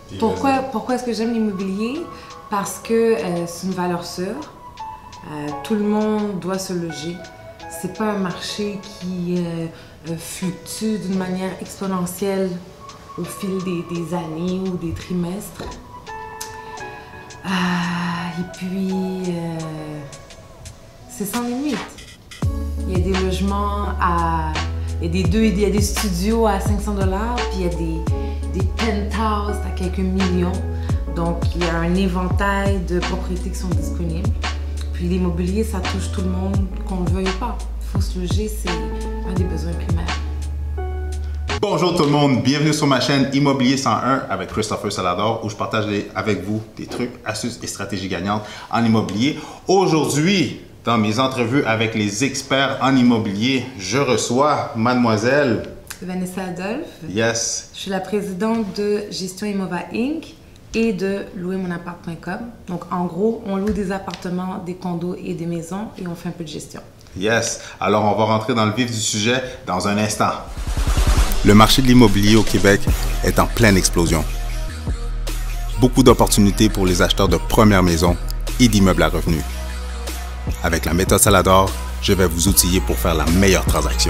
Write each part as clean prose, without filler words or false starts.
Pourquoi est-ce que j'aime l'immobilier? Parce que c'est une valeur sûre. Tout le monde doit se loger. C'est pas un marché qui fluctue d'une manière exponentielle au fil des années ou des trimestres. Et puis, c'est sans limite. Il y a des logements il y a des studios à 500 $, puis il y a des penthouses à quelques millions. Donc, il y a un éventail de propriétés qui sont disponibles. Puis l'immobilier, ça touche tout le monde, qu'on le veuille ou pas. Il faut se loger, c'est un des besoins primaires. Bonjour tout le monde, bienvenue sur ma chaîne Immobilier 101 avec Christopher Salador où je partage avec vous des trucs, astuces et stratégies gagnantes en immobilier. Aujourd'hui, dans mes entrevues avec les experts en immobilier, je reçois mademoiselle Vanessa Adolphe. Yes. Je suis la présidente de Gestion Imova Inc. et de louermonappart.com. Donc, en gros, on loue des appartements, des condos et des maisons et on fait un peu de gestion. Yes. Alors, on va rentrer dans le vif du sujet dans un instant. Le marché de l'immobilier au Québec est en pleine explosion. Beaucoup d'opportunités pour les acheteurs de première maison et d'immeubles à revenus. Avec la méthode Salador, je vais vous outiller pour faire la meilleure transaction.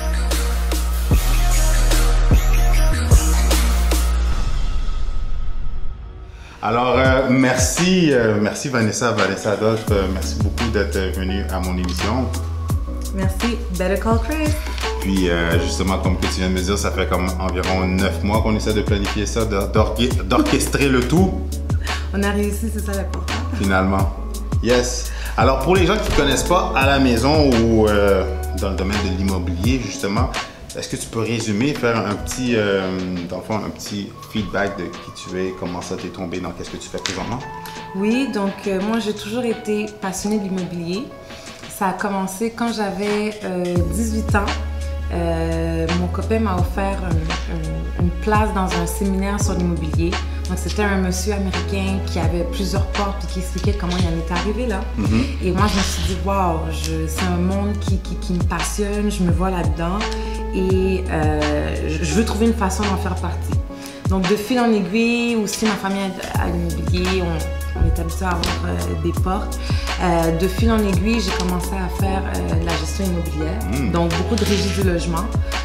Alors, merci Vanessa Adolphe. Merci beaucoup d'être venue à mon émission. Merci. Better call Chris. Puis, justement, comme tu viens de me dire, ça fait comme environ 9 mois qu'on essaie de planifier ça, d'orchestrer le tout. On a réussi, c'est ça l'important. Finalement. Yes. Alors, pour les gens qui ne connaissent pas à la maison ou dans le domaine de l'immobilier, justement, est-ce que tu peux résumer, faire un petit, dans le fond, un petit feedback de qui tu es, comment ça t'est tombé, dans qu'est-ce que tu fais présentement? Oui, donc moi j'ai toujours été passionnée de l'immobilier. Ça a commencé quand j'avais 18 ans. Mon copain m'a offert une place dans un séminaire sur l'immobilier. Donc c'était un monsieur américain qui avait plusieurs portes et qui expliquait comment il en était arrivé là. Et moi je me suis dit, waouh, c'est un monde qui me passionne, je me vois là-dedans et je veux trouver une façon d'en faire partie. Donc de fil en aiguille, aussi ma famille à l'immobilier, on est habitué à avoir des portes. De fil en aiguille, j'ai commencé à faire de la gestion immobilière, donc beaucoup de régie du logement.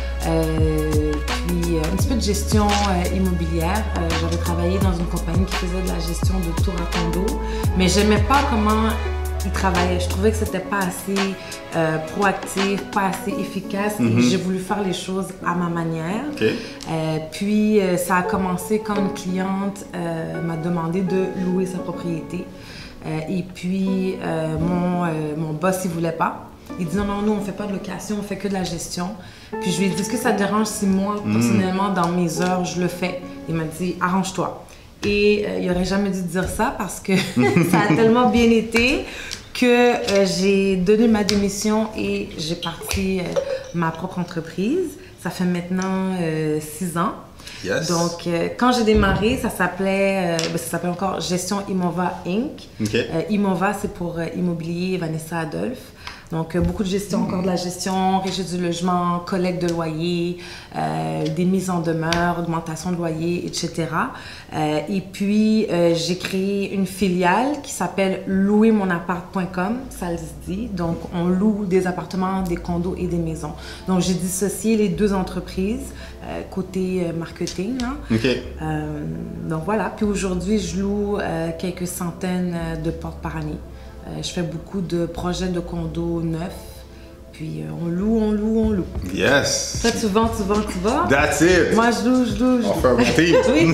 Puis un petit peu de gestion immobilière. J'avais travaillé dans une compagnie qui faisait de la gestion de tours à condos, mais j'aimais pas comment ils travaillaient. Je trouvais que c'était pas assez proactif, pas assez efficace. Et j'ai voulu faire les choses à ma manière. Puis ça a commencé quand une cliente m'a demandé de louer sa propriété. Et puis mon boss il voulait pas. Il dit non, nous on fait pas de location, on fait que de la gestion. Puis je lui ai dit, est-ce que ça te dérange si moi, personnellement, dans mes heures, je le fais? Il m'a dit, arrange-toi. Et il n'aurait jamais dû dire ça parce que ça a tellement bien été que j'ai donné ma démission et j'ai parti ma propre entreprise. Ça fait maintenant 6 ans. Yes. Donc, quand j'ai démarré, ça s'appelait encore Gestion Imova Inc. Imova, c'est pour Immobilier Vanessa Adolphe. Donc, beaucoup de gestion, encore de la gestion, régie du logement, collecte de loyer, des mises en demeure, augmentation de loyer, etc. Et puis, j'ai créé une filiale qui s'appelle louermonappart.com, ça le dit. Donc, on loue des appartements, des condos et des maisons. Donc, j'ai dissocié les deux entreprises côté marketing. Donc, voilà. Puis aujourd'hui, je loue quelques centaines de portes par année. Je fais beaucoup de projets de condos neufs. Puis on loue. Yes! Toi, tu vends. That's it! Moi, je loue. On fait un bon team. Oui.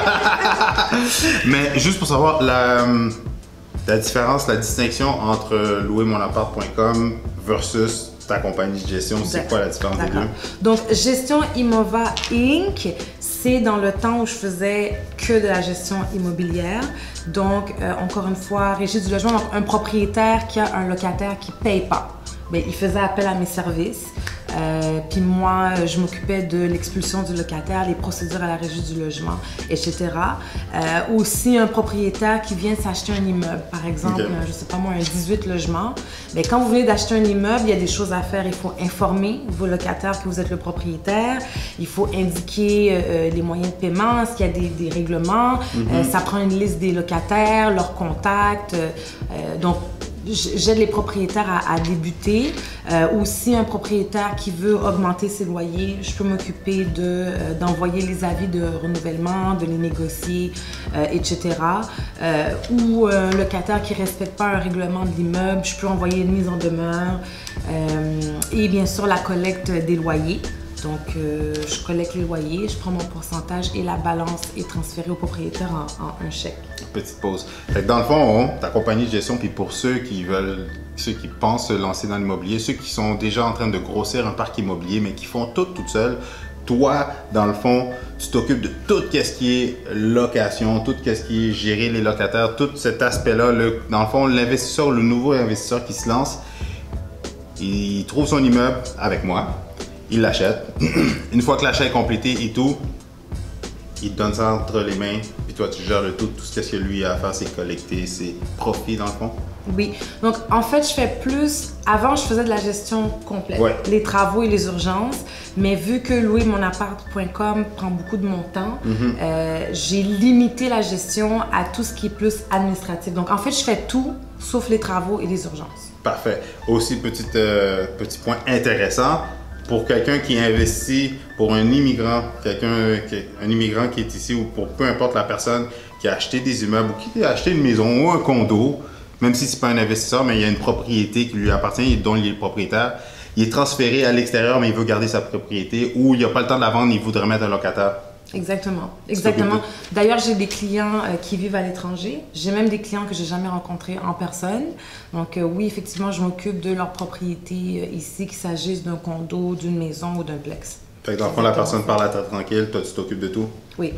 Mais juste pour savoir, la différence, la distinction entre louermonappart.com versus ta compagnie de gestion, c'est quoi la différence des deux? Donc, Gestion Imova Inc., c'est dans le temps où je faisais que de la gestion immobilière. Donc, encore une fois, régie du logement, donc un propriétaire qui a un locataire qui ne paye pas. Bien, il faisait appel à mes services. Puis moi, je m'occupais de l'expulsion du locataire, les procédures à la régie du logement, etc. Aussi, un propriétaire qui vient s'acheter un immeuble, par exemple, je sais pas moi, un 18 logements. Mais quand vous venez d'acheter un immeuble, il y a des choses à faire. Il faut informer vos locataires que vous êtes le propriétaire. Il faut indiquer les moyens de paiement, est-ce qu'il y a des règlements. Ça prend une liste des locataires, leurs contacts. Donc, j'aide les propriétaires à débuter. Aussi, un propriétaire qui veut augmenter ses loyers, je peux m'occuper d'envoyer les avis de renouvellement, de les négocier, etc. Ou un locataire qui ne respecte pas un règlement de l'immeuble, je peux envoyer une mise en demeure. Et bien sûr, la collecte des loyers. Donc, je collecte les loyers, je prends mon pourcentage et la balance est transférée au propriétaire en un chèque. Petite pause. Fait que dans le fond, ta compagnie de gestion, puis pour ceux qui pensent se lancer dans l'immobilier, ceux qui sont déjà en train de grossir un parc immobilier, mais qui font tout toute seule, toi, dans le fond, tu t'occupes de tout ce qui est location, tout ce qui est gérer les locataires, tout cet aspect-là. Dans le fond, l'investisseur, le nouveau investisseur qui se lance, il trouve son immeuble avec moi. Il l'achète. Une fois que l'achat est complété et tout, il te donne ça entre les mains. Puis toi, tu gères le tout. Tout ce que lui a à faire, c'est collecter ses profits dans le fond. Oui. Donc, en fait, je fais plus... Avant, je faisais de la gestion complète. Ouais. Les travaux et les urgences. Mais vu que louermonappart.com prend beaucoup de mon temps, j'ai limité la gestion à tout ce qui est plus administratif. Donc, en fait, je fais tout sauf les travaux et les urgences. Parfait. Aussi, petit point intéressant. Pour quelqu'un qui investit, pour un immigrant, un immigrant qui est ici ou pour peu importe la personne qui a acheté des immeubles ou qui a acheté une maison ou un condo, même si ce n'est pas un investisseur, mais il y a une propriété qui lui appartient et dont il est le propriétaire, il est transféré à l'extérieur, mais il veut garder sa propriété ou il n'a pas le temps de la vendre, il voudrait mettre un locataire. Exactement, exactement. D'ailleurs, j'ai des clients qui vivent à l'étranger. J'ai même des clients que j'ai jamais rencontrés en personne. Donc oui, effectivement, je m'occupe de leur propriété ici, qu'il s'agisse d'un condo, d'une maison ou d'un plex. Fait que dans le fond, la personne parle à tête tranquille, toi tu t'occupes de tout? Oui.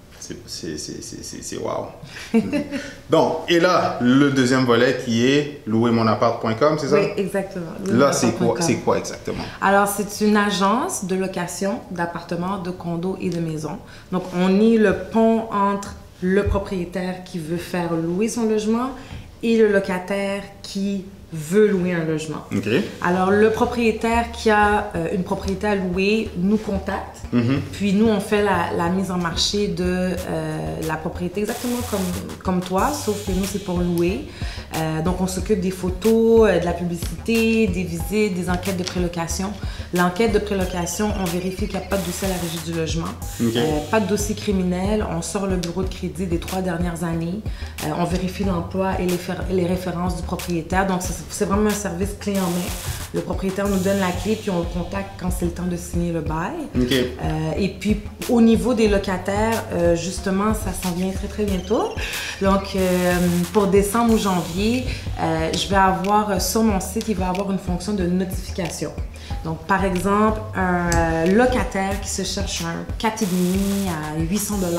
C'est wow. Donc, et là, le deuxième volet qui est louermonappart.com, c'est ça? Oui, exactement. Là, c'est quoi exactement? Alors, c'est une agence de location d'appartements, de condos et de maisons. Donc, on est le pont entre le propriétaire qui veut faire louer son logement et le locataire qui veut louer un logement. Okay. Alors, le propriétaire qui a une propriété à louer nous contacte. Puis nous, on fait la mise en marché de la propriété exactement comme toi, sauf que nous, c'est pour louer. Donc, on s'occupe des photos, de la publicité, des visites, des enquêtes de prélocation. L'enquête de prélocation, on vérifie qu'il n'y a pas de dossier à la régie du logement, pas de dossier criminel. On sort le bureau de crédit des 3 dernières années. On vérifie l'emploi et les références du propriétaire. Donc, c'est vraiment un service clé en main. Le propriétaire nous donne la clé, puis on le contacte quand c'est le temps de signer le bail. Et puis, au niveau des locataires, justement, ça s'en vient très, très bientôt. Donc, pour décembre ou janvier, je vais avoir sur mon site, il va avoir une fonction de notification. Donc, par exemple, un locataire qui se cherche un 4,5 à 800 $,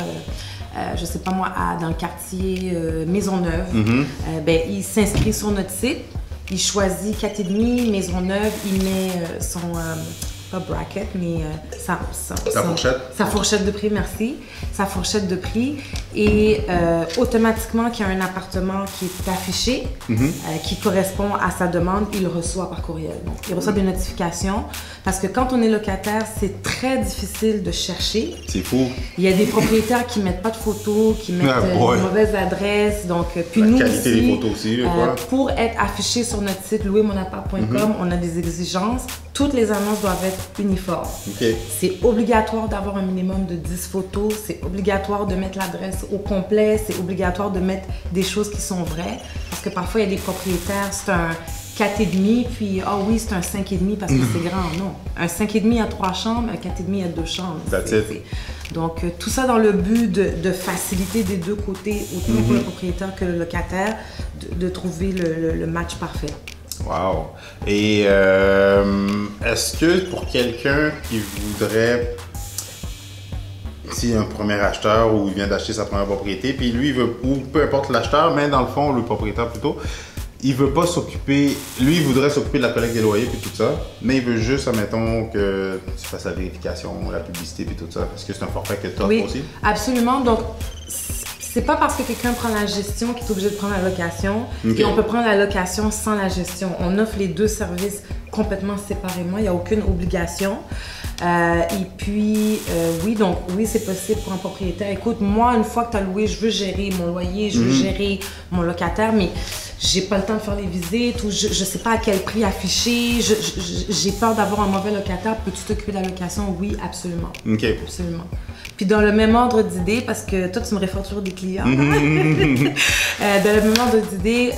je sais pas moi, dans le quartier Maisonneuve, ben, il s'inscrit sur notre site, il choisit 4,5, Maisonneuve, il met son... pas bracket, mais sa fourchette de prix, merci. Sa fourchette de prix. Et automatiquement, qu'il y a un appartement qui est affiché, qui correspond à sa demande, il le reçoit par courriel. Donc, il reçoit des notifications. Parce que quand on est locataire, c'est très difficile de chercher. C'est fou. Il y a des propriétaires qui ne mettent pas de photos, qui mettent une mauvaise adresse. Donc, puis nous qualité aussi, des photos aussi, pour être affiché sur notre site louermonappart.com, on a des exigences. Toutes les annonces doivent être uniformes. C'est obligatoire d'avoir un minimum de 10 photos. C'est obligatoire de mettre l'adresse au complet. C'est obligatoire de mettre des choses qui sont vraies. Parce que parfois, il y a des propriétaires, c'est un 4,5, puis ah oui, c'est un 5,5 parce que c'est grand. Non. Un 5,5 à 3 chambres, un 4,5 à 2 chambres. Donc, tout ça dans le but de faciliter des deux côtés, autant pour le propriétaire que le locataire, de trouver le match parfait. Wow! Et est-ce que pour quelqu'un qui voudrait, si un premier acheteur ou il vient d'acheter sa première propriété, puis lui, il veut, ou peu importe l'acheteur, mais dans le fond, le propriétaire plutôt, il veut pas s'occuper, lui il voudrait s'occuper de la collecte des loyers puis tout ça, mais il veut juste, admettons, que tu fasses la vérification, la publicité puis tout ça. Est-ce que c'est un forfait que tu offres aussi? Absolument. Donc, c'est pas parce que quelqu'un prend la gestion qu'il est obligé de prendre la location. Et on peut prendre la location sans la gestion. On offre les deux services complètement séparément. Il n'y a aucune obligation. Et puis, oui, donc, oui, c'est possible pour un propriétaire. Écoute, moi, une fois que tu as loué, je veux gérer mon loyer, je veux gérer mon locataire, mais j'ai pas le temps de faire les visites ou je sais pas à quel prix afficher, j'ai peur d'avoir un mauvais locataire. Peux-tu t'occuper de la location? Oui, absolument. OK. Absolument. Puis dans le même ordre d'idée, parce que toi, tu me réfères toujours des clients. Dans le même ordre d'idée,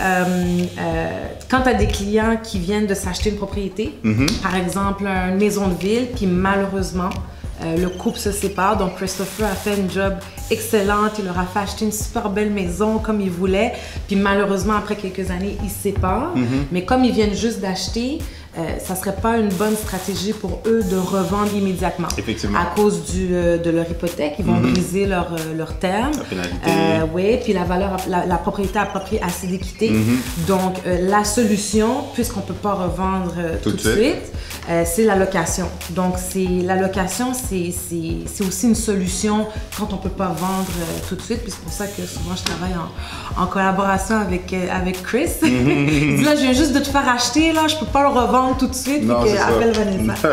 quand tu as des clients qui viennent de s'acheter une propriété, par exemple, une maison de ville, puis malheureusement, le couple se sépare. Donc, Christopher a fait une job excellente. Il leur a fait acheter une super belle maison comme il voulait. Puis malheureusement, après quelques années, ils se séparent. Mais comme ils viennent juste d'acheter, ça serait pas une bonne stratégie pour eux de revendre immédiatement. Effectivement. À cause de leur hypothèque. Ils vont briser leur terme. La pénalité. Oui, puis la propriété appropriée assez d'équité. Donc, la solution, puisqu'on peut pas revendre tout de suite, c'est la location. Donc, la location, c'est aussi une solution quand on peut pas vendre tout de suite. Puis c'est pour ça que souvent, je travaille en collaboration avec Chris. Il dit là, je viens juste de te faire acheter, là, je peux pas le revendre tout de suite, non, puis appelle Vanessa.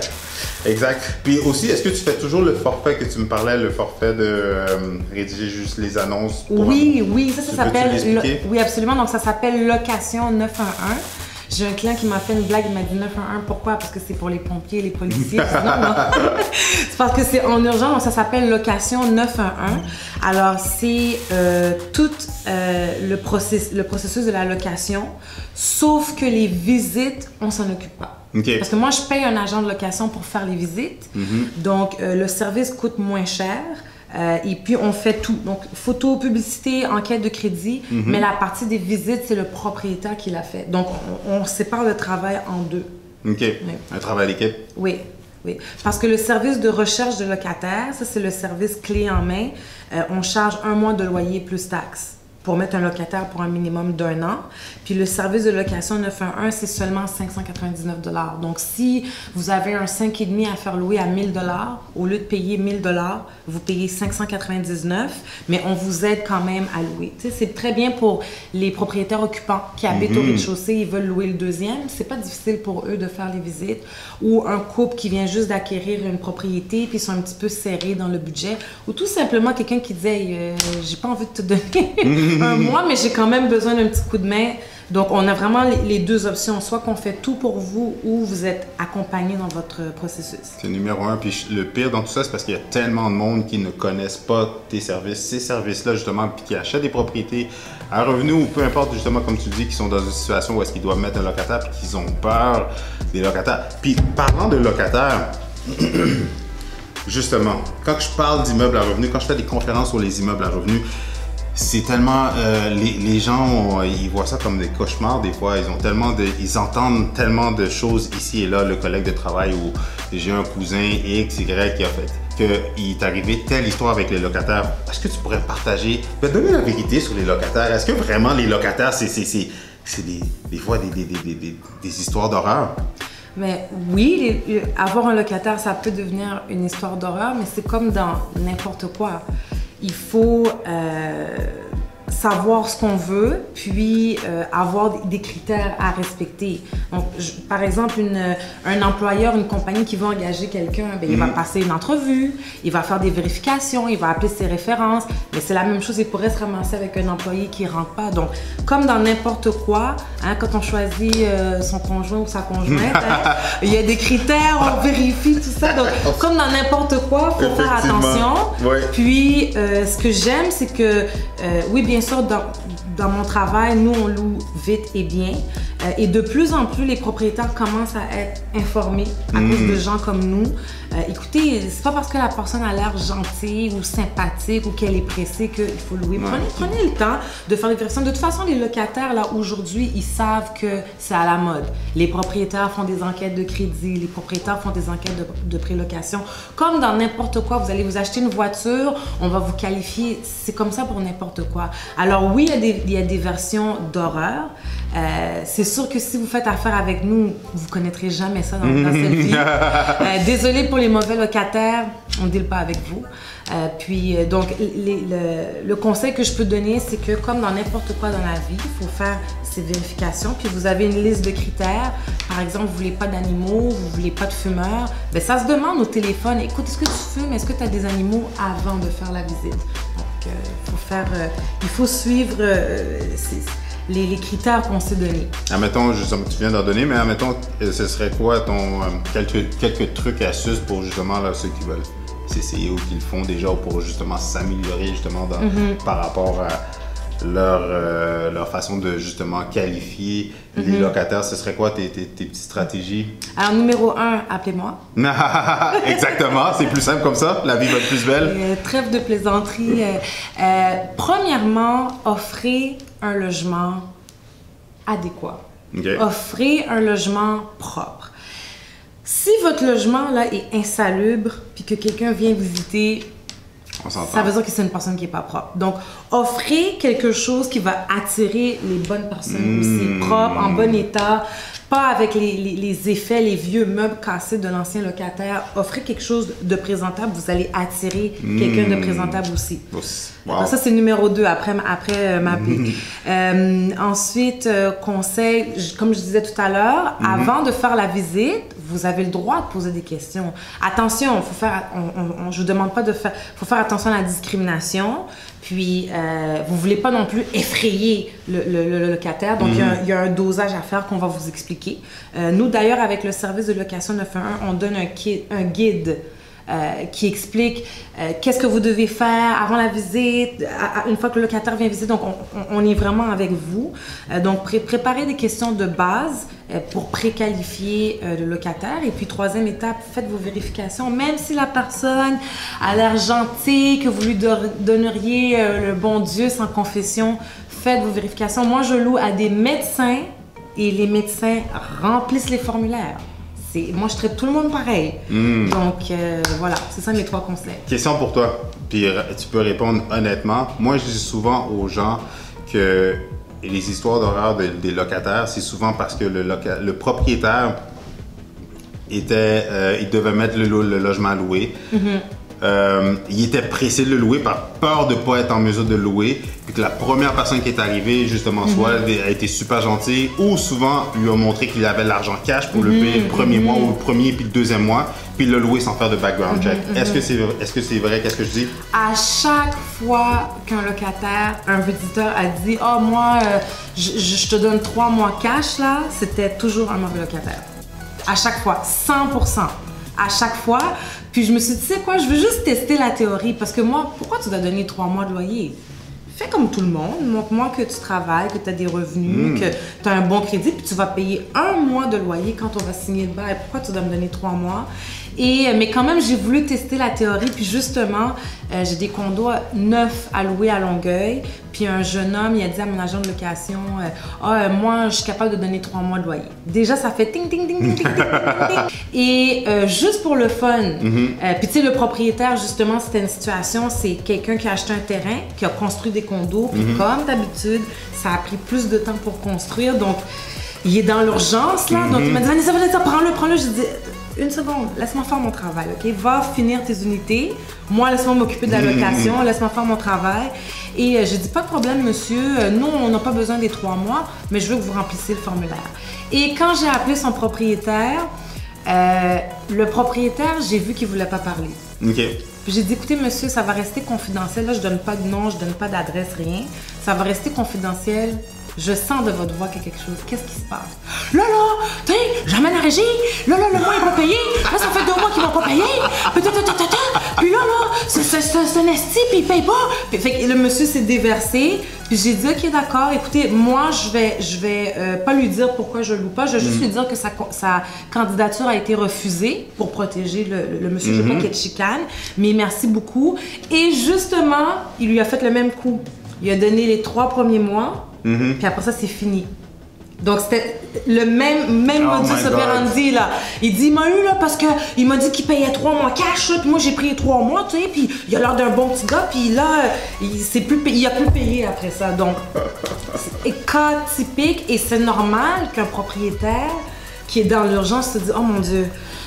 Exact. Puis aussi, est-ce que tu fais toujours le forfait que tu me parlais, le forfait de rédiger juste les annonces? Oui, ça s'appelle... Oui, absolument. Donc, ça s'appelle Location 911. J'ai un client qui m'a fait une blague, il m'a dit 911, pourquoi? Parce que c'est pour les pompiers et les policiers. Non. C'est parce que c'est en urgence, donc ça s'appelle Location 911. Alors, c'est tout le processus de la location, sauf que les visites, on s'en occupe pas. Parce que moi, je paye un agent de location pour faire les visites. Donc, le service coûte moins cher. Et puis, on fait tout. Donc, photo, publicité, enquête de crédit. Mais la partie des visites, c'est le propriétaire qui l'a fait. Donc, on sépare le travail en deux. OK. Oui. Un travail d'équipe? Oui. Parce que le service de recherche de locataire, ça, c'est le service clé en main. On charge 1 mois de loyer plus taxes pour mettre un locataire pour un minimum d'1 an. Puis le service de location 911, c'est seulement 599 $. Donc, si vous avez un 5,5 à faire louer à 1 000 $, au lieu de payer 1 000 $, vous payez 599 $, mais on vous aide quand même à louer. Tu sais, c'est très bien pour les propriétaires occupants qui habitent au rez-de-chaussée, ils veulent louer le deuxième. C'est pas difficile pour eux de faire les visites. Ou un couple qui vient juste d'acquérir une propriété, puis ils sont un petit peu serrés dans le budget. Ou tout simplement quelqu'un qui dit hey, j'ai pas envie de te donner un mois, mais j'ai quand même besoin d'un petit coup de main. Donc, on a vraiment les deux options. Soit qu'on fait tout pour vous ou vous êtes accompagné dans votre processus. C'est numéro 1. Puis le pire dans tout ça, c'est parce qu'il y a tellement de monde qui ne connaissent pas tes services, ces services-là, justement, puis qui achètent des propriétés à revenus ou peu importe, justement, comme tu dis, qui sont dans une situation où est-ce qu'ils doivent mettre un locataire puis qu'ils ont peur des locataires. Puis, parlant de locataires, justement, quand je parle d'immeubles à revenus, quand je fais des conférences sur les immeubles à revenus, c'est tellement les gens ils voient ça comme des cauchemars des fois. Ils entendent tellement de choses ici et là. Le collègue de travail où j'ai un cousin X, Y qui a fait qu'il est arrivé telle histoire avec les locataires. Est-ce que tu pourrais partager, donner la vérité sur les locataires? Est-ce que vraiment les locataires c'est des fois des histoires d'horreur? Mais oui, avoir un locataire, ça peut devenir une histoire d'horreur, mais c'est comme dans n'importe quoi. Il faut savoir ce qu'on veut, puis avoir des critères à respecter. Donc, par exemple, un employeur, une compagnie qui veut engager quelqu'un, il va passer une entrevue, il va faire des vérifications, il va appeler ses références, mais c'est la même chose, il pourrait se ramasser avec un employé qui ne rentre pas. Donc, comme dans n'importe quoi, hein, quand on choisit son conjoint ou sa conjointe, il y a des critères, on vérifie tout ça. Donc, comme dans n'importe quoi, il faut faire attention. Ouais. Puis, ce que j'aime, c'est que, oui, bien sûr, dans mon travail, nous, on loue vite et bien. Et de plus en plus, les propriétaires commencent à être informés à cause de gens comme nous. Écoutez, c'est pas parce que la personne a l'air gentille ou sympathique ou qu'elle est pressée qu'il faut louer. Prenez le temps de faire des vérifications. De toute façon, les locataires, là, aujourd'hui, ils savent que c'est à la mode. Les propriétaires font des enquêtes de crédit, les propriétaires font des enquêtes de prélocation. Comme dans n'importe quoi, vous allez vous acheter une voiture, on va vous qualifier. C'est comme ça pour n'importe quoi. Alors oui, il y a des versions d'horreur. C'est sûr que si vous faites affaire avec nous, vous connaîtrez jamais ça dans cette vie. Désolé pour les mauvais locataires, on ne deal pas avec vous. Donc, le conseil que je peux donner, c'est que comme dans n'importe quoi dans la vie, il faut faire ces vérifications. Puis vous avez une liste de critères. Par exemple, vous voulez pas d'animaux, vous voulez pas de fumeurs. Bien, ça se demande au téléphone. Écoute, est-ce que tu fumes? Est-ce que tu as des animaux avant de faire la visite? Donc, il faut suivre les critères qu'on s'est donnés. Admettons, justement, tu viens d'en donner, mais admettons, ce serait quoi quelques trucs et astuces pour justement là, ceux qui veulent s'essayer ou qui le font déjà pour justement s'améliorer justement par rapport à leur façon de justement qualifier les locataires. Ce serait quoi tes petites stratégies? Alors, numéro 1, appelez-moi. Exactement, c'est plus simple comme ça, la vie va être plus belle. Trêve de plaisanterie. Premièrement, offrez un logement adéquat. Okay. Offrez un logement propre. Si votre logement là est insalubre puis que quelqu'un vient visiter, ça veut dire que c'est une personne qui n'est pas propre. Donc, offrez quelque chose qui va attirer les bonnes personnes aussi, propre, en bon état, pas avec les effets, les vieux meubles cassés de l'ancien locataire. Offrez quelque chose de présentable, vous allez attirer quelqu'un de présentable aussi. Wow. Alors ça, c'est numéro 2, après m'appeler. Ensuite, conseil, comme je disais tout à l'heure, avant de faire la visite, vous avez le droit de poser des questions. Attention, je vous demande pas de faire... Il faut faire attention à la discrimination. Puis, vous ne voulez pas non plus effrayer le locataire. Donc, il y a un dosage à faire qu'on va vous expliquer. Nous, d'ailleurs, avec le service de location 911, on donne un guide qui explique qu'est-ce que vous devez faire avant la visite, une fois que le locataire vient visiter. Donc, on est vraiment avec vous. Donc, préparez des questions de base pour préqualifier le locataire. Et puis, troisième étape, faites vos vérifications. Même si la personne a l'air gentille, que vous lui donneriez le bon Dieu sans confession, faites vos vérifications. Moi, je loue à des médecins et les médecins remplissent les formulaires. Moi, je traite tout le monde pareil. Donc, voilà, c'est ça mes 3 conseils. Question pour toi, puis tu peux répondre honnêtement. Moi, je dis souvent aux gens que les histoires d'horreur des locataires, c'est souvent parce que le propriétaire il devait mettre le logement à louer. Il était pressé de le louer par peur de ne pas être en mesure de le louer. Puis que la première personne qui est arrivée, justement, soit a été super gentille ou souvent lui a montré qu'il avait l'argent cash pour le payer le premier mois ou le premier puis le deuxième mois, puis le louer sans faire de background check. Est-ce que c'est vrai? Qu'est-ce que je dis? À chaque fois qu'un locataire, un visiteur a dit « Ah, moi, je te donne 3 mois cash, là », c'était toujours un mauvais locataire. À chaque fois, 100%. À chaque fois. Puis je me suis dit, tu sais quoi, je veux juste tester la théorie. Parce que moi, pourquoi tu dois donner 3 mois de loyer? Fais comme tout le monde. Montre-moi que tu travailles, que tu as des revenus, que tu as un bon crédit, puis tu vas payer 1 mois de loyer quand on va signer le bail. Pourquoi tu dois me donner 3 mois? Mais quand même, j'ai voulu tester la théorie. Puis justement, j'ai des condos neufs à louer à Longueuil. Puis un jeune homme, il a dit à mon agent de location, moi, je suis capable de donner 3 mois de loyer. Déjà, ça fait ting, ting, ting, ting, ting, ting, ting. Et juste pour le fun. Puis tu sais, le propriétaire, justement, c'était une situation, c'est quelqu'un qui a acheté un terrain, qui a construit des condos. Puis comme d'habitude, ça a pris plus de temps pour construire. Donc, il est dans l'urgence, là. Donc, il m'a dit, Vanessa, prends-le. Je dis, 1 seconde, laisse-moi faire mon travail, OK? Va finir tes unités. Moi, laisse-moi m'occuper de la location. Laisse-moi faire mon travail. Et j'ai dit, pas de problème, monsieur. Nous, on n'a pas besoin des 3 mois, mais je veux que vous remplissiez le formulaire. Et quand j'ai appelé son propriétaire, le propriétaire, j'ai vu qu'il ne voulait pas parler. OK. Puis j'ai dit, écoutez, monsieur, ça va rester confidentiel. Là, je donne pas de nom, je donne pas d'adresse, rien. Ça va rester confidentiel. Je sens de votre voix qu'il y a quelque chose. Qu'est-ce qui se passe? Là, j'amène la régie. Là, le mois, ils vont payer. Là, ça fait 2 mois qu'ils vont pas payer. Puis là, c'est un esti, puis il paye pas. Puis, fait que le monsieur s'est déversé. Puis j'ai dit, OK, d'accord, écoutez, moi, je vais pas lui dire pourquoi je loue pas. Je vais juste lui dire que sa candidature a été refusée pour protéger le monsieur. Je veux pas qu'il y ait de chicane. Mais merci beaucoup. Et justement, il lui a fait le même coup. Il a donné les 3 premiers mois. Puis après ça, c'est fini. Donc, c'était le même modus operandi, là. Il dit, il m'a eu, là, parce qu'il m'a dit qu'il payait 3 mois cash, là, puis moi, j'ai pris 3 mois, tu sais, puis il a l'air d'un bon petit gars, puis là, il a plus payé après ça. Donc, c'est cas typique, et c'est normal qu'un propriétaire qui est dans l'urgence se dise, oh mon Dieu,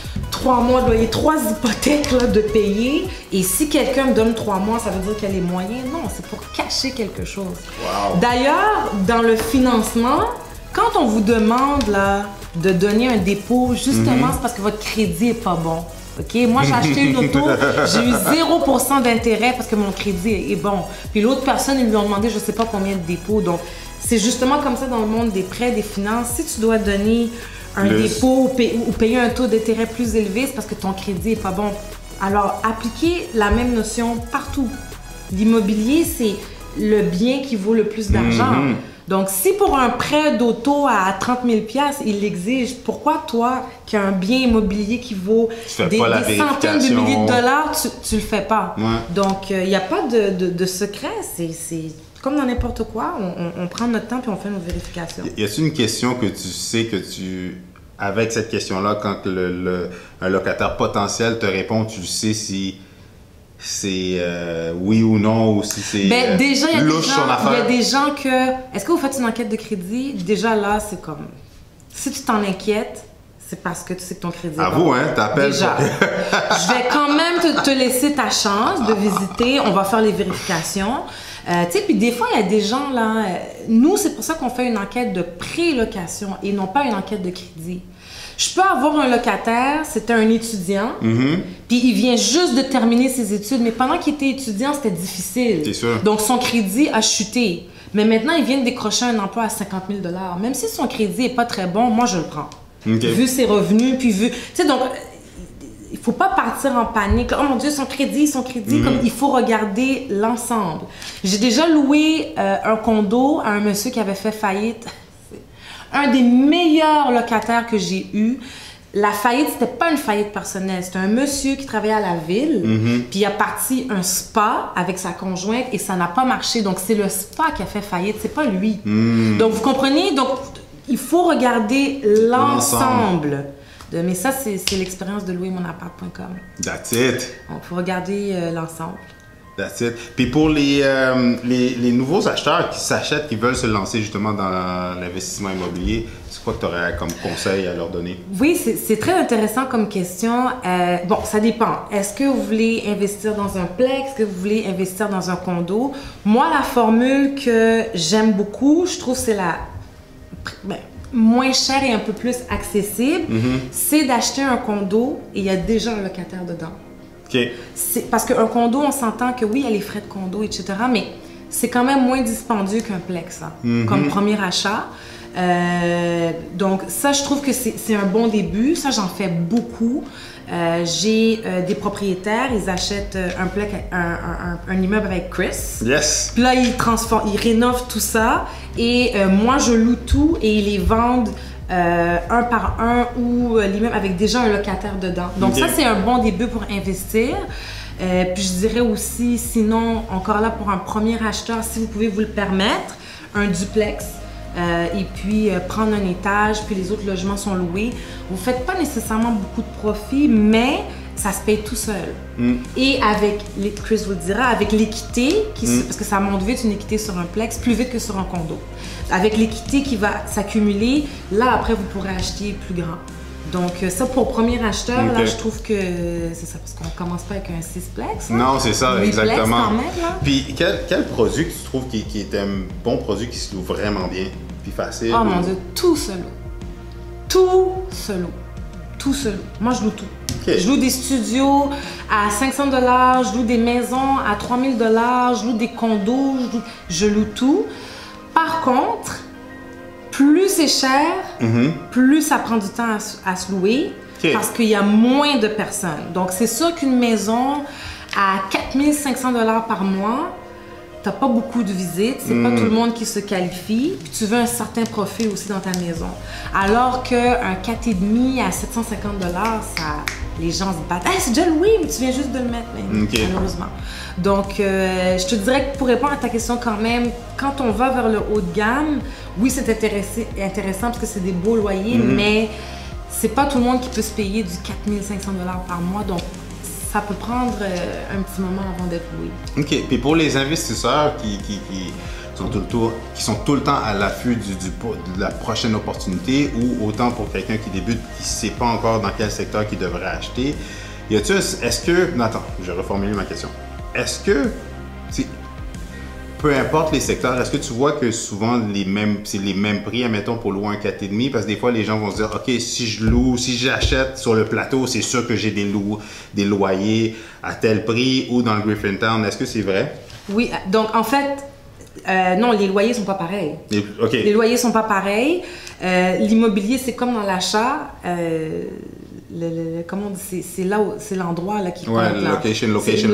3 mois de loyer, 3 hypothèques là, de payer. Et si quelqu'un me donne 3 mois, ça veut dire qu'il y a les moyens? Non, c'est pour cacher quelque chose. Wow. D'ailleurs, dans le financement, quand on vous demande là, de donner un dépôt, justement, c'est parce que votre crédit n'est pas bon. OK? Moi, j'ai acheté une auto, j'ai eu 0% d'intérêt parce que mon crédit est bon. Puis l'autre personne, ils lui ont demandé je ne sais pas combien de dépôts. Donc, c'est justement comme ça dans le monde des prêts, des finances. Si tu dois donner un dépôt ou payer un taux d'intérêt plus élevé, c'est parce que ton crédit n'est pas bon. Alors, appliquez la même notion partout. L'immobilier, c'est le bien qui vaut le plus d'argent. Donc, si pour un prêt d'auto à 30 000 $, il l'exige, pourquoi toi, qui as un bien immobilier qui vaut des centaines de milliers de dollars, tu le fais pas? Donc, il n'y a pas de secret. C'est comme dans n'importe quoi. On prend notre temps puis on fait nos vérifications. Y a-t-il une question que tu sais que avec cette question-là, quand un locataire potentiel te répond, tu sais si c'est oui ou non, ou si c'est déjà, il y a des gens que... Est-ce que vous faites une enquête de crédit? Déjà là, c'est comme... Si tu t'en inquiètes, c'est parce que tu sais que ton crédit est pas bon. Hein, t'appelles. Déjà. Je vais quand même te laisser ta chance de visiter. On va faire les vérifications. Tu sais, puis des fois, il y a des gens là... nous, c'est pour ça qu'on fait une enquête de pré-location et non pas une enquête de crédit. Je peux avoir un locataire, c'était un étudiant, puis il vient juste de terminer ses études, mais pendant qu'il était étudiant, c'était difficile. C'est sûr. Donc, son crédit a chuté. Mais maintenant, il vient de décrocher un emploi à 50 000 $. Même si son crédit n'est pas très bon, moi, je le prends. Vu ses revenus, puis vu... Tu sais, donc, il ne faut pas partir en panique. Oh mon Dieu, son crédit, comme il faut regarder l'ensemble. J'ai déjà loué un condo à un monsieur qui avait fait faillite. Un des meilleurs locataires que j'ai eu. La faillite, c'était pas une faillite personnelle. C'était un monsieur qui travaillait à la ville, puis il a parti un spa avec sa conjointe et ça n'a pas marché. Donc, c'est le spa qui a fait faillite, c'est pas lui. Donc, vous comprenez? Donc, il faut regarder l'ensemble. Mais ça, c'est l'expérience de louermonappart.com. That's it. Donc, il faut regarder l'ensemble. That's it. Puis pour les nouveaux acheteurs qui s'achètent, qui veulent se lancer justement dans l'investissement immobilier, c'est quoi que tu aurais comme conseil à leur donner? Oui, c'est très intéressant comme question. Bon, ça dépend. Est-ce que vous voulez investir dans un plex? Est-ce que vous voulez investir dans un condo? Moi, la formule que j'aime beaucoup, je trouve que c'est la moins chère et un peu plus accessible, c'est d'acheter un condo et il y a déjà un locataire dedans. Okay. Parce qu'un condo, on s'entend que oui, il y a les frais de condo, etc., mais c'est quand même moins dispendieux qu'un plex, hein, comme premier achat. Donc ça, je trouve que c'est un bon début. Ça, j'en fais beaucoup. J'ai des propriétaires, ils achètent un plex, un immeuble avec Chris. Yes. Puis là, ils rénovent tout ça. Et moi, je loue tout et ils les vendent un par un ou l'immeuble avec déjà un locataire dedans. Donc ça, c'est un bon début pour investir. Puis je dirais aussi, sinon, encore là, pour un premier acheteur, si vous pouvez vous le permettre, un duplex. Et puis prendre un étage, puis les autres logements sont loués. Vous ne faites pas nécessairement beaucoup de profit, mais ça se paye tout seul. Et avec, Chris vous le dira, avec l'équité, parce que ça monte vite une équité sur un plex, plus vite que sur un condo. Avec l'équité qui va s'accumuler, là après vous pourrez acheter plus grand. Donc ça pour premier acheteur, là je trouve que c'est ça, parce qu'on commence pas avec un 6plex. Non, c'est ça, exactement. Quand même, là. Puis quel produit que tu trouves qui est un bon produit qui se loue vraiment bien, puis facile? Oh mon Dieu, tout se loue. Tout se loue. Tout se loue. Moi, je loue tout. Okay. Je loue des studios à 500 $, je loue des maisons à 3000 $, je loue des condos, je loue tout. Par contre, plus c'est cher, plus ça prend du temps à se louer, parce qu'il y a moins de personnes. Donc, c'est sûr qu'une maison à 4500 $ par mois, t'as pas beaucoup de visites, c'est pas tout le monde qui se qualifie, puis tu veux un certain profit aussi dans ta maison. Alors qu'un 4,5 à 750 $, ça, les gens se battent. Hey, c'est déjà loué, mais tu viens juste de le mettre, malheureusement. Donc, je te dirais que pour répondre à ta question quand même, quand on va vers le haut de gamme, oui, c'est intéressant parce que c'est des beaux loyers, mais c'est pas tout le monde qui peut se payer du 4 500 $ par mois. Donc, ça peut prendre un petit moment avant d'être loué. OK. Puis pour les investisseurs qui sont tout le temps à l'affût de la prochaine opportunité, ou autant pour quelqu'un qui débute, qui ne sait pas encore dans quel secteur il devrait acheter, est-ce que... Non, attends, je vais reformuler ma question. Est-ce que, peu importe les secteurs, est-ce que tu vois que souvent c'est les mêmes prix, admettons, pour louer un 4,5? Parce que des fois, les gens vont se dire, OK, si j'achète sur le plateau, c'est sûr que j'ai des loyers à tel prix, ou dans le Griffintown. Est-ce que c'est vrai? Oui, donc en fait, non, les loyers sont pas pareils. Okay. Les loyers sont pas pareils. L'immobilier, c'est comme dans l'achat. Comment on dit, c'est l'endroit là qui compte. Ouais, location.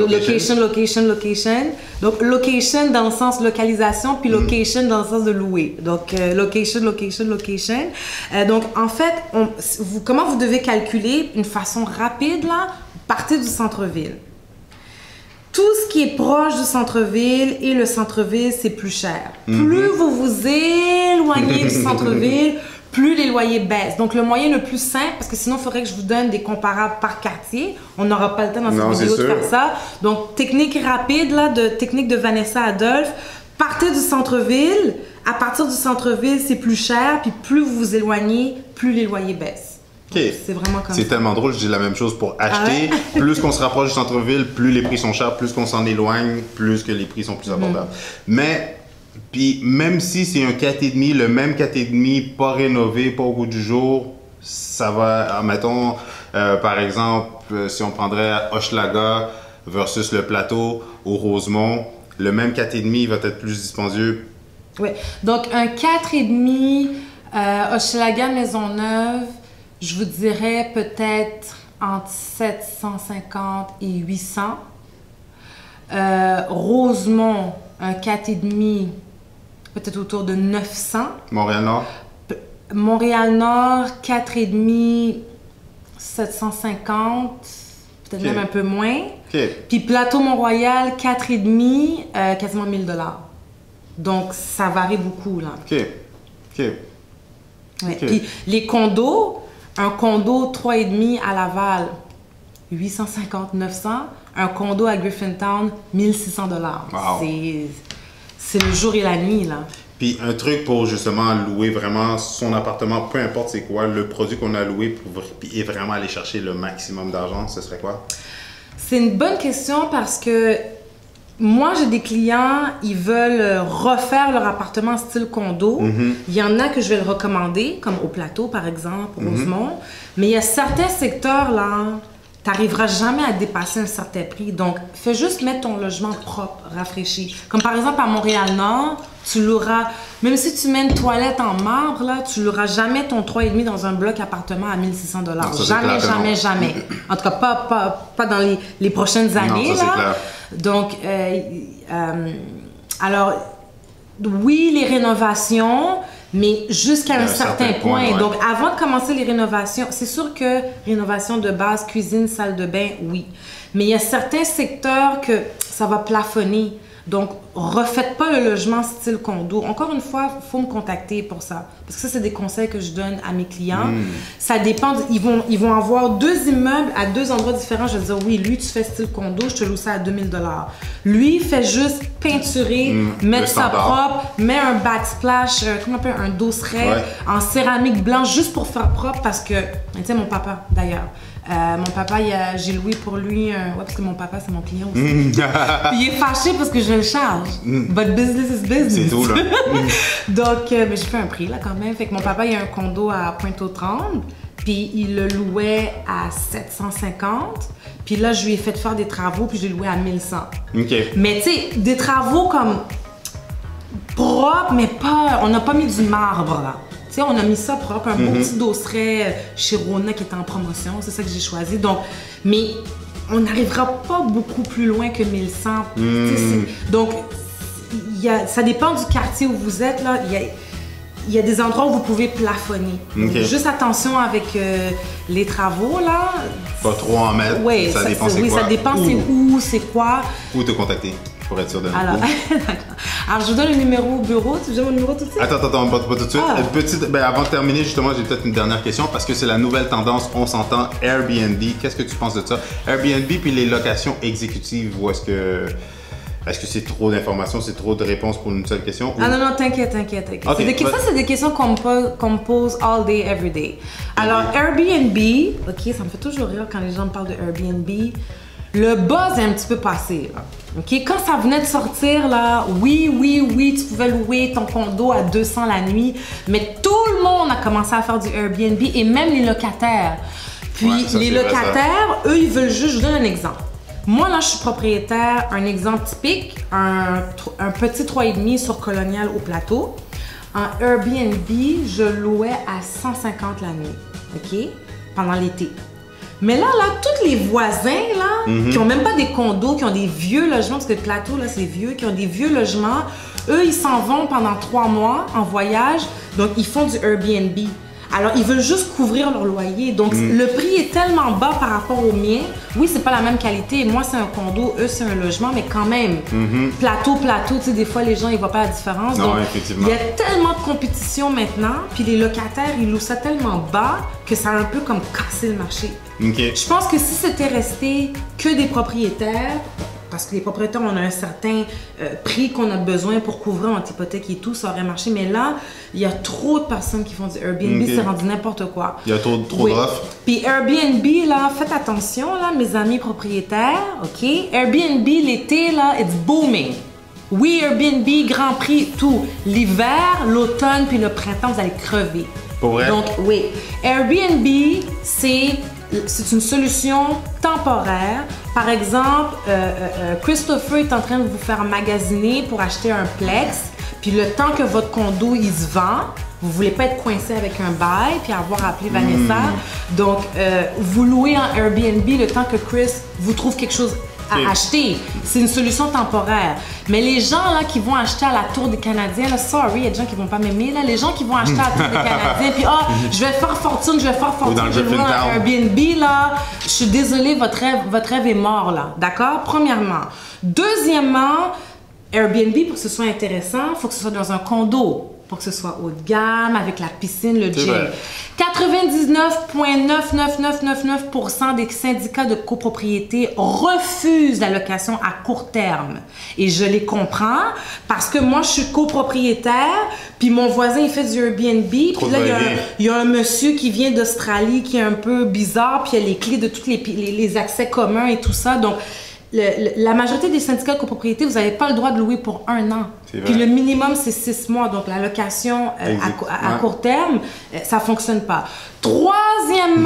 Donc, location dans le sens localisation, puis location dans le sens de louer. Donc, location. Donc, en fait, comment vous devez calculer une façon rapide, là, partez du centre-ville. Tout ce qui est proche du centre-ville et le centre-ville, c'est plus cher. Plus vous vous éloignez du centre-ville, plus les loyers baissent. Donc, le moyen le plus simple, parce que sinon, il faudrait que je vous donne des comparables par quartier. On n'aura pas le temps dans cette vidéo de faire ça. Donc, technique rapide, là, technique de Vanessa Adolphe. Partez du centre-ville. À partir du centre-ville, c'est plus cher. Puis plus vous vous éloignez, plus les loyers baissent. Okay. C'est vraiment comme ça. C'est tellement drôle, je dis la même chose pour acheter. Ah ouais? Plus qu'on se rapproche du centre-ville, plus les prix sont chers. Plus qu'on s'en éloigne, plus que les prix sont plus abordables. Mais... Puis même si c'est un 4,5, le même 4,5 pas rénové, pas au goût du jour, ça va, admettons, par exemple, si on prendrait Hochelaga versus le plateau au Rosemont, le même 4,5 va être plus dispendieux. Oui, donc un 4,5 Hochelaga Maisonneuve, je vous dirais peut-être entre 750 et 800. Rosemont, un 4,5, peut-être autour de 900. Montréal-Nord? Montréal-Nord, 4,5, 750, peut-être même un peu moins. Puis Plateau-Mont-Royal, 4,5, quasiment 1 000 $. Donc, ça varie beaucoup, là. Ouais. Puis les condos, un condo 3,5 à Laval, 850, 900. Un condo à Griffintown, 1 600 $. Wow. C'est le jour et la nuit, là. Puis un truc pour justement louer vraiment son appartement, peu importe c'est quoi, le produit qu'on a loué et vraiment aller chercher le maximum d'argent, ce serait quoi? C'est une bonne question parce que moi, j'ai des clients, ils veulent refaire leur appartement style condo. Il y en a que je vais le recommander, comme au Plateau, par exemple, au Rosemont. Mais il y a certains secteurs, là... Tu n'arriveras jamais à dépasser un certain prix. Donc, fais juste mettre ton logement propre, rafraîchi. Comme par exemple à Montréal-Nord, tu loueras, même si tu mets une toilette en marbre, là, tu loueras jamais ton 3,5 dans un bloc appartement à 1 600 $. Jamais. En tout cas, pas dans les prochaines années. Non, ça, là. Clair. Donc, alors, oui, les rénovations, mais jusqu'à un certain point. Ouais. Donc, avant de commencer les rénovations, c'est sûr que rénovation de base, cuisine, salle de bain, oui. Mais il y a certains secteurs que ça va plafonner. Donc, refaites pas le logement style condo. Encore une fois, il faut me contacter pour ça. Parce que ça, c'est des conseils que je donne à mes clients. Ça dépend. Ils vont avoir 2 immeubles à 2 endroits différents. Je vais dire, oui, lui, tu fais style condo, je te loue ça à 2 000 $. Lui, fait juste peinturer, mettre ça propre, met un backsplash, comment on appelle, un dosseret en céramique blanche juste pour faire propre parce que, tu sais, mon papa, d'ailleurs, mon papa, j'ai loué pour lui, parce que mon papa, c'est mon client aussi. Il est fâché parce que je le charge. But business is business. C'est tout, là. Donc, mais j'ai fait un prix, là, quand même. Fait que mon papa, il a un condo à Pointe-aux-Trembles, puis il le louait à 750. Puis là, je lui ai fait faire des travaux, puis je l'ai loué à 1100. Mais tu sais, des travaux comme propres, mais pas... On n'a pas mis du marbre, là. Tu sais, on a mis ça propre, un beau petit dosseret chez Rona qui était en promotion, c'est ça que j'ai choisi. Donc, mais on n'arrivera pas beaucoup plus loin que 1100. Donc, ça dépend du quartier où vous êtes, là. Il y a des endroits où vous pouvez plafonner. Okay. Juste attention avec les travaux, là. Pas trop en mettre. Oui, ça dépend c'est quoi. Ça dépend c'est où, c'est quoi. Où te contacter pour être sûr de Alors, alors, je vous donne le numéro au bureau. Tu veux mon numéro tout de suite? Attends, pas tout de suite. Avant de terminer, justement, j'ai peut-être une dernière question parce que c'est la nouvelle tendance, on s'entend, Airbnb. Qu'est-ce que tu penses de ça? Airbnb puis les locations exécutives, ou est-ce que c'est trop d'informations, c'est trop de réponses pour une seule question? Ou... Ah non, t'inquiète. Okay, Ça, c'est des questions qu'on me pose all day, every day. Alors, Airbnb, ok, ça me fait toujours rire quand les gens me parlent de Airbnb. Le buzz est un petit peu passé, là. Ok, quand ça venait de sortir, là, oui, tu pouvais louer ton condo à 200 la nuit, mais tout le monde a commencé à faire du Airbnb et même les locataires. Puis les locataires, eux, ils veulent juste, je vous donne un exemple. Moi, là, je suis propriétaire, un exemple typique, un petit 3,5 sur Colonial au Plateau. En Airbnb, je louais à 150 la nuit, ok, pendant l'été. Mais là, tous les voisins, là, qui ont même pas des condos, qui ont des vieux logements, parce que le Plateau, là, c'est vieux, qui ont des vieux logements, eux, ils s'en vont pendant 3 mois en voyage, donc ils font du Airbnb. Alors, ils veulent juste couvrir leur loyer. Donc, le prix est tellement bas par rapport au mien. Oui, c'est pas la même qualité. Moi, c'est un condo, eux, c'est un logement, mais quand même, plateau, tu sais, des fois, les gens, ils voient pas la différence. Non, donc, effectivement. il y a tellement de compétition maintenant, puis les locataires, ils louent ça tellement bas que ça a un peu comme cassé le marché. Okay. Je pense que si c'était resté que des propriétaires, parce que les propriétaires, on a un certain prix qu'on a besoin pour couvrir notre hypothèque et tout, ça aurait marché. Mais là, il y a trop de personnes qui font du Airbnb, c'est rendu n'importe quoi. Il y a trop d'offres. Puis Airbnb, là, faites attention, là, mes amis propriétaires, OK? Airbnb, l'été, là, it's booming. Oui, Airbnb, Grand Prix, tout. L'hiver, l'automne, puis le printemps, vous allez crever. Pour vrai? Donc, oui. Airbnb, c'est une solution temporaire. Par exemple, Christopher est en train de vous faire magasiner pour acheter un plex, puis le temps que votre condo, il se vend, vous voulez pas être coincé avec un bail, puis avoir appelé Vanessa. Donc, vous louez en Airbnb le temps que Chris vous trouve quelque chose à acheter. C'est une solution temporaire. Mais les gens là qui vont acheter à la Tour des Canadiens, là, sorry, il y a des gens qui vont pas m'aimer, là, les gens qui vont acheter à la Tour des Canadiens, puis je vais faire fortune, je vais louer un Airbnb, là, je suis désolée, votre rêve est mort, là, d'accord? Premièrement. Deuxièmement, Airbnb, pour que ce soit intéressant, il faut que ce soit dans un condo, pour que ce soit haut de gamme, avec la piscine, le gym. 99,99999% des syndicats de copropriété refusent la location à court terme. Et je les comprends parce que moi, je suis copropriétaire, puis mon voisin, il fait du Airbnb, puis là, il y a un monsieur qui vient d'Australie qui est un peu bizarre, puis il y a les clés de tous les accès communs et tout ça. Donc, la majorité des syndicats de copropriété, vous n'avez pas le droit de louer pour 1 an. Puis le minimum, c'est 6 mois. Donc, la location à court terme, ça ne fonctionne pas. Troisièmement,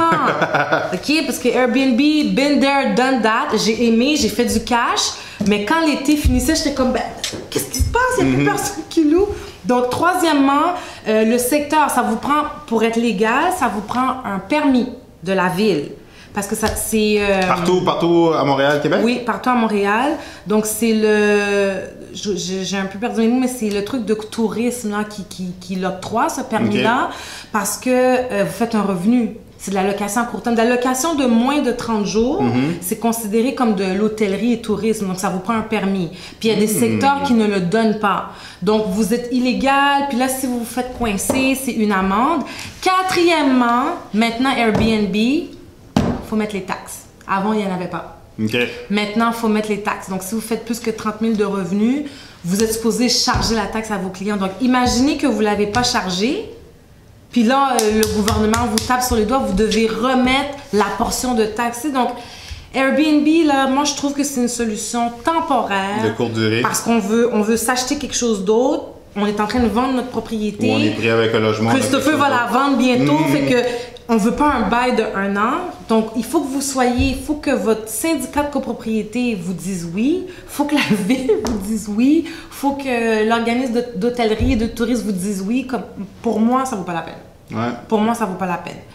OK, parce que Airbnb, been there, done that, j'ai aimé, j'ai fait du cash, mais quand l'été finissait, j'étais comme, ben, qu'est-ce qui se passe? Il n'y a plus personne qui loue. Donc, troisièmement, le secteur, ça vous prend, pour être légal, ça vous prend un permis de la ville. Parce que ça, c'est... Partout à Montréal, Québec? Oui, partout à Montréal. Donc, c'est le... J'ai un peu perdu mes mots, mais c'est le truc de tourisme là, qui l'octroie, ce permis-là, parce que vous faites un revenu. C'est de la location à court terme. De la location de moins de 30 jours, c'est considéré comme de l'hôtellerie et tourisme. Donc, ça vous prend un permis. Puis, il y a des secteurs qui ne le donnent pas. Donc, vous êtes illégal. Puis là, si vous vous faites coincer, c'est une amende. Quatrièmement, maintenant, Airbnb... il faut mettre les taxes. Avant, il n'y en avait pas. Okay. Maintenant, il faut mettre les taxes. Donc, si vous faites plus que 30 000 de revenus, vous êtes supposé charger la taxe à vos clients. Donc, imaginez que vous ne l'avez pas chargé, puis là, le gouvernement vous tape sur les doigts, vous devez remettre la portion de taxe. Donc, Airbnb, là, moi, je trouve que c'est une solution temporaire. De courte durée. Parce qu'on veut s'acheter quelque chose d'autre. On est en train de vendre notre propriété. Ou on est pris avec un logement. Christopher va la vendre bientôt. Fait que on ne veut pas un bail de 1 an. Donc, il faut que vous soyez, il faut que votre syndicat de copropriété vous dise oui. Il faut que la ville vous dise oui. Il faut que l'organisme d'hôtellerie et de tourisme vous dise oui. Comme, pour moi, ça ne vaut pas la peine. Ouais. Pour moi, ça ne vaut pas la peine.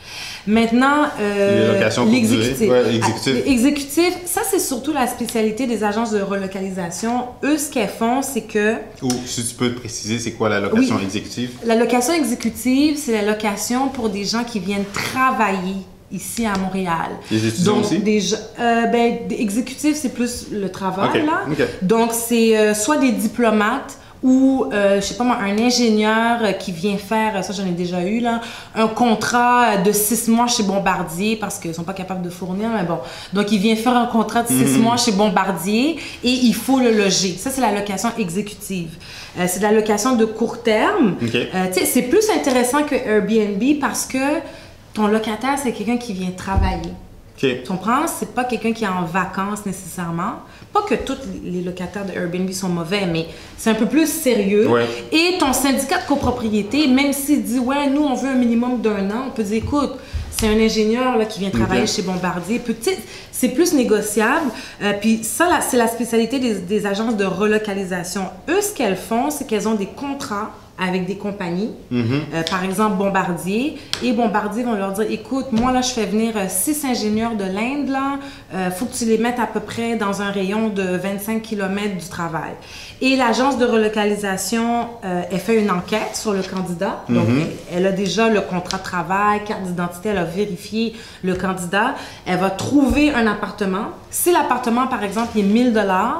Maintenant, les locations l'exécutif. Ouais, exécutif. Exécutif, ça c'est surtout la spécialité des agences de relocalisation. Eux, ce qu'elles font, c'est que... Ou si tu peux te préciser, c'est quoi la location exécutive? La location exécutive, c'est la location pour des gens qui viennent travailler ici à Montréal. Les étudiants donc, aussi? Des exécutifs, c'est plus le travail, là. Okay. Donc, c'est soit des diplomates ou, je sais pas moi, un ingénieur qui vient faire, ça j'en ai déjà eu, là, un contrat de 6 mois chez Bombardier parce qu'ils sont pas capables de fournir, mais bon. Donc, il vient faire un contrat de 6 mois chez Bombardier et il faut le loger. Ça, c'est la location exécutive. C'est de la location de court terme. Okay. C'est plus intéressant que Airbnb parce que ton locataire, c'est quelqu'un qui vient travailler. Okay. Tu comprends? C'est pas quelqu'un qui est en vacances nécessairement. Pas que tous les locataires de Airbnb sont mauvais, mais c'est un peu plus sérieux. Ouais. Et ton syndicat de copropriété, même s'il dit « Ouais, nous, on veut un minimum d'1 an », on peut dire « Écoute, c'est un ingénieur là, qui vient travailler chez Bombardier. » C'est plus négociable. Puis ça, c'est la spécialité des agences de relocalisation. Eux, ce qu'elles font, c'est qu'elles ont des contrats avec des compagnies, par exemple Bombardier, et Bombardier vont leur dire, écoute, moi là je fais venir 6 ingénieurs de l'Inde, là, faut que tu les mettes à peu près dans un rayon de 25 km du travail. Et l'agence de relocalisation, elle fait une enquête sur le candidat, donc elle a déjà le contrat de travail, carte d'identité, elle a vérifié le candidat, elle va trouver un appartement. Si l'appartement, par exemple, est 1000 $,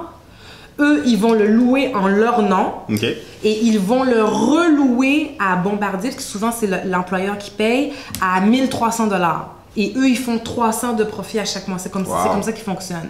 eux, ils vont le louer en leur nom et ils vont le relouer à Bombardier, parce que souvent, c'est l'employeur qui paye, à 1300 $. Et eux, ils font 300 de profit à chaque mois. C'est comme ça qu'ils fonctionnent.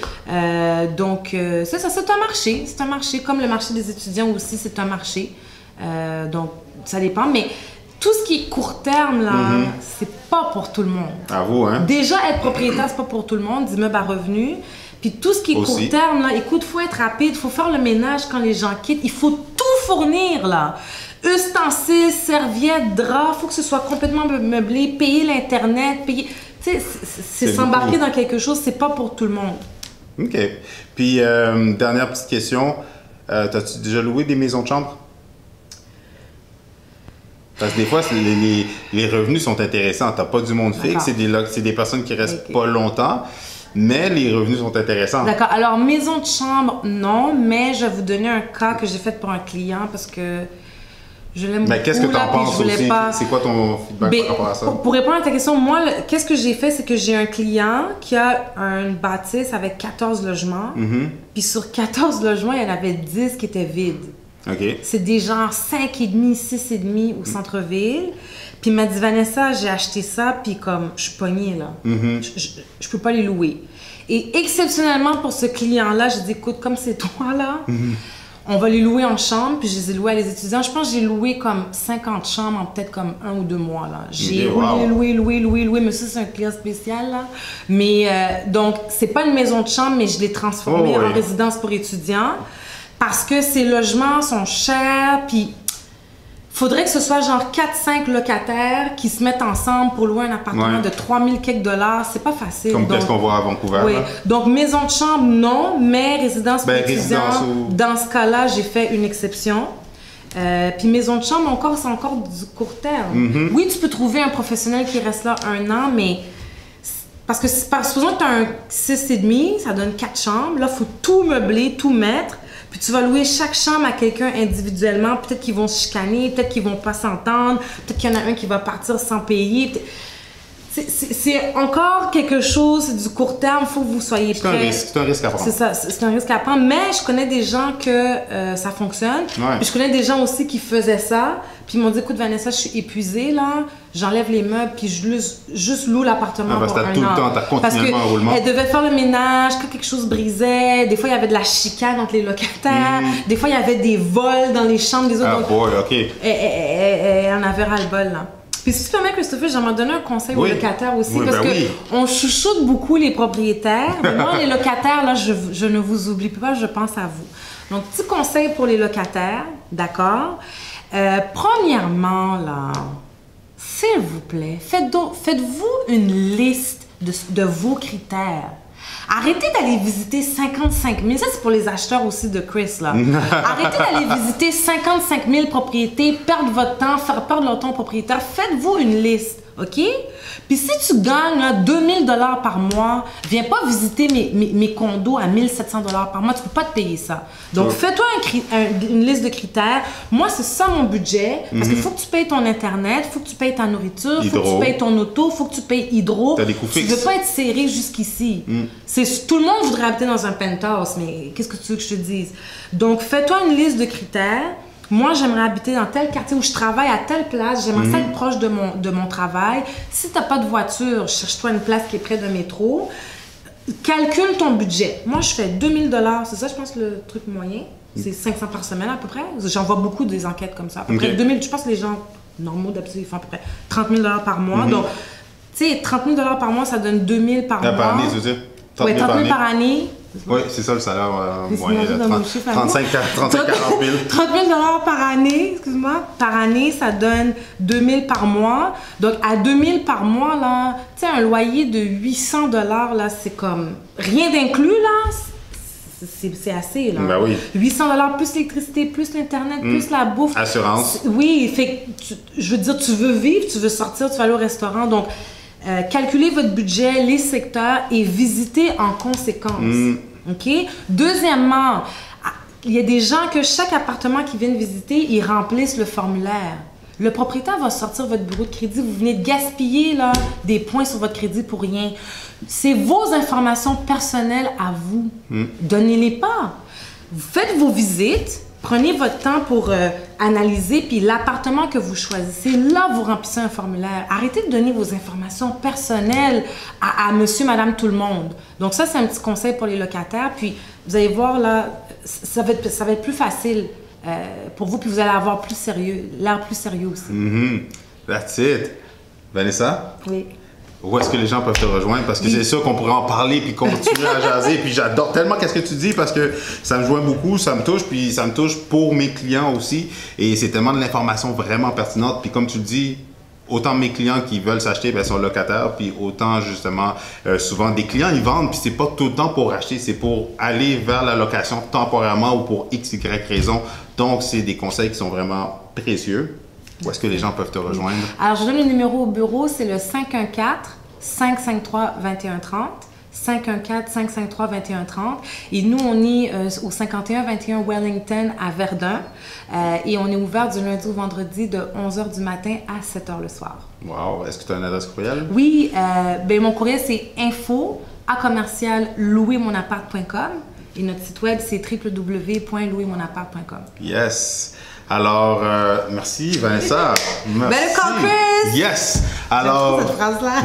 Donc, c'est ça, c'est un marché. C'est un marché, comme le marché des étudiants aussi, c'est un marché. Donc, ça dépend. Mais tout ce qui est court terme, là, c'est pas pour tout le monde. À vous, hein? Déjà, être propriétaire, c'est pas pour tout le monde, d'immeubles à revenus. Puis tout ce qui est court terme, là, écoute, il faut être rapide, il faut faire le ménage quand les gens quittent, il faut tout fournir, là. Ustensiles, serviettes, draps, il faut que ce soit complètement meublé, payer l'Internet, payer... Tu sais, c'est s'embarquer dans quelque chose, c'est pas pour tout le monde. OK. Puis, dernière petite question, t'as-tu déjà loué des maisons de chambre? Parce que des fois, les revenus sont intéressants. T'as pas du monde fixe, c'est des personnes qui restent pas longtemps. Mais les revenus sont intéressants. D'accord. Alors, maison de chambre, non, mais je vais vous donner un cas que j'ai fait pour un client parce que je l'aime beaucoup. Qu'est-ce que tu en penses aussi? C'est quoi ton feedback par rapport à ça? Pour répondre à ta question, moi, qu'est-ce que j'ai fait? C'est que j'ai un client qui a une bâtisse avec 14 logements. Puis sur 14 logements, il y en avait 10 qui étaient vides. C'est des genres 5,5, 6,5 au centre-ville. Puis il m'a dit, Vanessa, j'ai acheté ça, puis comme, je suis pognée, là. Je peux pas les louer. Et exceptionnellement, pour ce client-là, j'ai dit, écoute, comme c'est toi, là, on va les louer en chambre, puis je les ai loués à les étudiants. Je pense que j'ai loué comme 50 chambres en peut-être comme 1 ou 2 mois, là. J'ai loué, mais ça, c'est un client spécial, là. Mais, donc, c'est pas une maison de chambre, mais je l'ai transformée en résidence pour étudiants, parce que ces logements sont chers, puis... Faudrait que ce soit genre 4-5 locataires qui se mettent ensemble pour louer un appartement de 3000 quelques dollars. C'est pas facile. Comme qu'est-ce qu'on voit à Vancouver. Oui. Donc, maison de chambre, non, mais résidence pour étudiants, dans ce cas-là, j'ai fait une exception. Puis maison de chambre, encore, c'est encore du court terme. Oui, tu peux trouver un professionnel qui reste là 1 an, mais... Parce que supposons que tu as un 6,5, ça donne 4 chambres. Là, il faut tout meubler, tout mettre. Puis tu vas louer chaque chambre à quelqu'un individuellement. Peut-être qu'ils vont se chicaner, peut-être qu'ils vont pas s'entendre, peut-être qu'il y en a un qui va partir sans payer. C'est encore quelque chose, c'est du court terme, il faut que vous soyez prêts. C'est un risque à prendre. C'est ça, c'est un risque à prendre. Mais je connais des gens que ça fonctionne. Puis je connais des gens aussi qui faisaient ça. Puis ils m'ont dit, écoute Vanessa, je suis épuisée là, j'enlève les meubles, puis je juste loue l'appartement pour 1 an. Tout le temps, t'as continuellement un roulement. Elle devait faire le ménage, quand quelque chose brisait. Des fois, il y avait de la chicane entre les locataires. Des fois, il y avait des vols dans les chambres des autres. Ah boy, OK. Elle en avait ras-le-bol là. Puis si tu permets, Christopher, j'aimerais donner un conseil aux locataires aussi, parce que on chouchoute beaucoup les propriétaires, mais moi, les locataires, là, je ne vous oublie pas, je pense à vous. Donc, petit conseil pour les locataires, d'accord? Premièrement, là, s'il vous plaît, faites-vous une liste de vos critères. Arrêtez d'aller visiter 55 000, ça c'est pour les acheteurs aussi de Chris, là. Arrêtez d'aller visiter 55 000 propriétés, perdre votre temps, faire perdre leur temps aux propriétaires. Faites-vous une liste. OK? Puis si tu gagnes là, 2000 $ par mois, viens pas visiter mes condos à 1700 $ par mois. Tu peux pas te payer ça. Donc, fais-toi une liste de critères. Moi, c'est ça mon budget. Parce qu'il faut que tu payes ton Internet, il faut que tu payes ta nourriture, il faut que tu payes ton auto, il faut que tu payes Hydro. T'as des coûts fixes. Tu veux pas être serré jusqu'ici. Tout le monde voudrait habiter dans un penthouse, mais qu'est-ce que tu veux que je te dise? Donc, fais-toi une liste de critères. Moi, j'aimerais habiter dans tel quartier où je travaille à telle place. J'aimerais ça être proche de mon travail. Si tu n'as pas de voiture, cherche-toi une place qui est près de métro. Calcule ton budget. Moi, je fais 2000 $. C'est ça, je pense, le truc moyen. C'est 500 par semaine à peu près. J'en vois beaucoup des enquêtes comme ça. À peu près 2000, je pense que les gens normaux d'habitude, ils font à peu près 30 000 $ par mois. Donc, tu sais, 30 000 $, par mois, ça donne 2000 par mois. Par année, tu veux dire? 30 000 par année. Oui, c'est ça le salaire moyen. 35 40 000. 30 000 $ par année, excuse-moi. Par année, ça donne 2000 par mois. Donc, à 2000 par mois, là, tu sais, un loyer de 800 $, là, c'est comme rien d'inclus, là. C'est assez, là. Ben oui. 800 $ plus l'électricité, plus l'Internet, plus la bouffe. Assurance. Oui, fait que, je veux dire, tu veux vivre, tu veux sortir, tu vas aller au restaurant. Donc, calculez votre budget, les secteurs et visitez en conséquence. OK? Deuxièmement, il y a des gens que chaque appartement qu'ils viennent visiter, ils remplissent le formulaire. Le propriétaire va sortir votre bureau de crédit. Vous venez de gaspiller là, des points sur votre crédit pour rien. C'est vos informations personnelles à vous. Donnez-les pas. Vous faites vos visites. Prenez votre temps pour analyser, puis l'appartement que vous choisissez, là, vous remplissez un formulaire. Arrêtez de donner vos informations personnelles à monsieur, madame, tout le monde. Donc ça, c'est un petit conseil pour les locataires. Puis, vous allez voir, là, ça va être plus facile pour vous, puis vous allez avoir l'air plus sérieux aussi. That's it. Vanessa? Oui. Où est-ce que les gens peuvent te rejoindre? Parce que c'est sûr qu'on pourrait en parler puis continuer à jaser. Puis j'adore tellement qu'est-ce que tu dis parce que ça me joint beaucoup, ça me touche, puis ça me touche pour mes clients aussi. Et c'est tellement de l'information vraiment pertinente. Puis comme tu le dis, autant mes clients qui veulent s'acheter, ben, sont locataires, puis autant justement, souvent des clients, ils vendent, puis c'est pas tout le temps pour acheter, c'est pour aller vers la location temporairement ou pour X, Y raison. Donc, c'est des conseils qui sont vraiment précieux. Où est-ce que les gens peuvent te rejoindre? Alors, je donne le numéro au bureau, c'est le 514-553-2130. 514-553-2130. Et nous, on est au 51-21 Wellington à Verdun. Et on est ouvert du lundi au vendredi de 11h du matin à 7h le soir. Wow! Est-ce que tu as une adresse courriel? Oui, ben, mon courriel, c'est info@louismonappart.com. Et notre site web, c'est www.louismonappart.com. Yes! Alors, merci Vanessa. Merci. Welcome, Chris! Yes! Alors, cette phrase-là.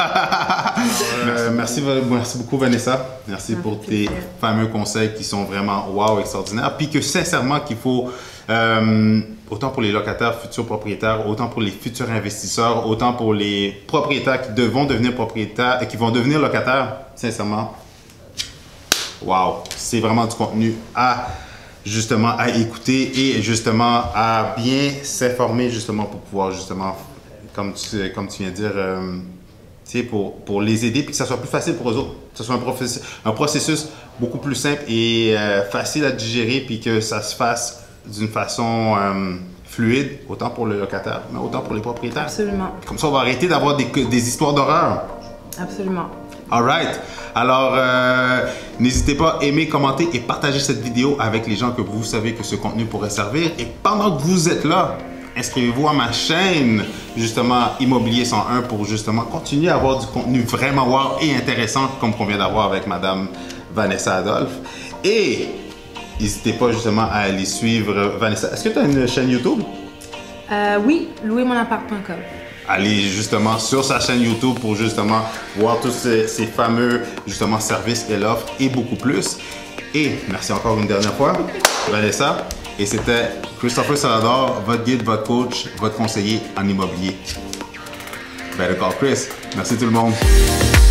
merci beaucoup Vanessa. Merci pour tes fameux conseils qui sont vraiment wow, extraordinaires. Puis que sincèrement qu'il faut, autant pour les locataires, futurs propriétaires, autant pour les futurs investisseurs, autant pour les propriétaires qui vont devenir propriétaires et qui vont devenir locataires, sincèrement, wow, c'est vraiment du contenu justement à écouter et justement à bien s'informer justement pour pouvoir justement, comme tu viens de dire, pour les aider puis que ça soit plus facile pour eux autres, que ce soit un processus beaucoup plus simple et facile à digérer puis que ça se fasse d'une façon fluide, autant pour le locataire, mais autant pour les propriétaires. Absolument. Comme ça, on va arrêter d'avoir des histoires d'horreur. Absolument. All right. Alors, n'hésitez pas à aimer, commenter et partager cette vidéo avec les gens que vous savez que ce contenu pourrait servir. Et pendant que vous êtes là, inscrivez-vous à ma chaîne, justement, Immobilier 101 pour justement continuer à avoir du contenu vraiment wow et intéressant comme qu'on vient d'avoir avec Madame Vanessa Adolphe. Et n'hésitez pas justement à aller suivre Vanessa. Est-ce que tu as une chaîne YouTube? Oui, louismonappart.com. Allez justement sur sa chaîne YouTube pour justement voir tous ces fameux justement services qu'elle offre et beaucoup plus. Et merci encore une dernière fois, Vanessa. Et c'était Christopher Salador, votre guide, votre coach, votre conseiller en immobilier. Better call Chris. Merci tout le monde.